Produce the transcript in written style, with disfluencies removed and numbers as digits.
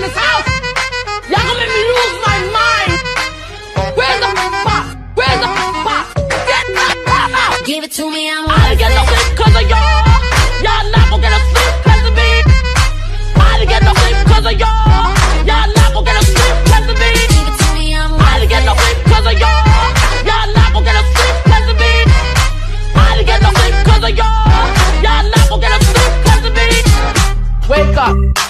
this house. Y'all gonna make me lose my mind. Where's the pop? Where's the pop? Get the out. Give it to me, I'm I didn't get no sleep cause of y'all. Y'all not gonna get a sleep cause of me. I didn't get no sleep cause of y'all. Y'all not gonna get a sleep cause of me. Give it to me, I'm I didn't get no sleep cause of y'all. Y'all not gonna get a sleep cause of me. I didn't get no sleep cause of y'all. Y'all not gonna get a sleep cause of me. Wake up.